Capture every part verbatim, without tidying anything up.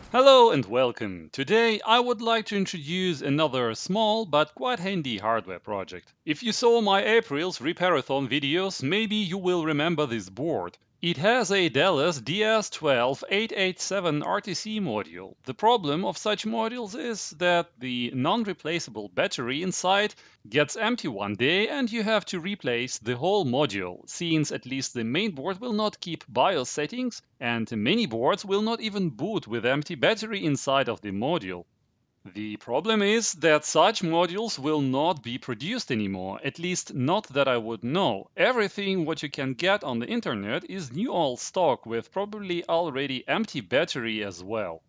Hello and welcome. Today I would like to introduce another small but quite handy hardware project. If you saw my April's Reparathon videos, maybe you will remember this board. It has a Dallas D S one two eight eight seven R T C module. The problem of such modules is that the non-replaceable battery inside gets empty one day and you have to replace the whole module, since at least the main board will not keep BIOS settings and many boards will not even boot with empty battery inside of the module. The problem is that such modules will not be produced anymore, at least not that I would know. Everything what you can get on the internet is new old stock with probably already empty battery as well.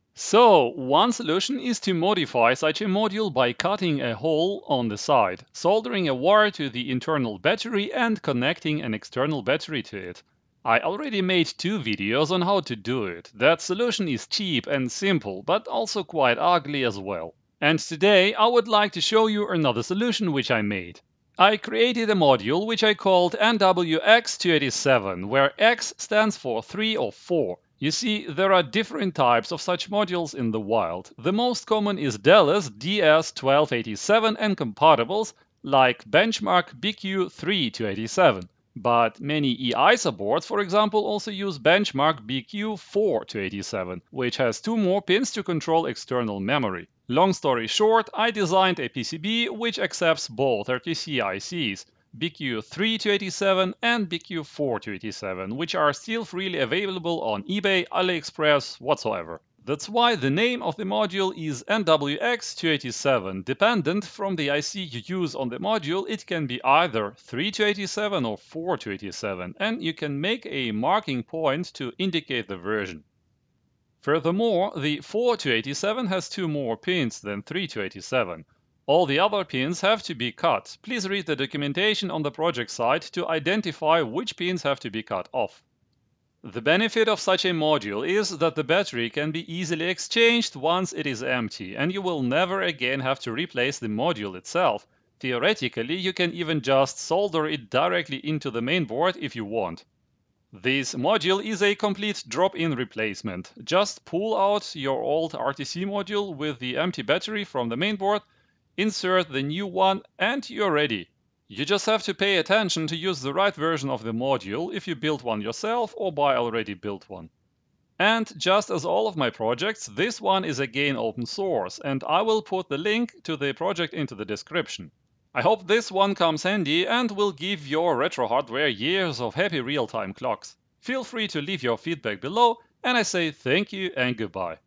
So, one solution is to modify such a module by cutting a hole on the side, soldering a wire to the internal battery and connecting an external battery to it. I already made two videos on how to do it. That solution is cheap and simple, but also quite ugly as well. And today I would like to show you another solution which I made. I created a module which I called N W X two eighty-seven, where X stands for three or four. You see, there are different types of such modules in the wild. The most common is Dallas D S twelve eighty-seven and compatibles like Benchmark B Q three two eighty-seven. But many E I S A boards, for example, also use Benchmark B Q four two eighty-seven, which has two more pins to control external memory. Long story short, I designed a P C B which accepts both R T C I Cs, B Q three two eighty-seven and B Q four two eighty-seven, which are still freely available on eBay, AliExpress, whatsoever. That's why the name of the module is N W X two eighty-seven. Dependent from the I C you use on the module, it can be either three two eighty-seven or four two eighty-seven, and you can make a marking point to indicate the version. Furthermore, the four two eighty-seven has two more pins than three two eighty-seven. All the other pins have to be cut. Please read the documentation on the project site to identify which pins have to be cut off. The benefit of such a module is that the battery can be easily exchanged once it is empty, and you will never again have to replace the module itself. Theoretically, you can even just solder it directly into the mainboard if you want. This module is a complete drop-in replacement. Just pull out your old R T C module with the empty battery from the mainboard, insert the new one, and you're ready. You just have to pay attention to use the right version of the module if you build one yourself or buy already built one. And just as all of my projects, this one is again open source, and I will put the link to the project into the description. I hope this one comes handy and will give your retro hardware years of happy real-time clocks. Feel free to leave your feedback below, and I say thank you and goodbye.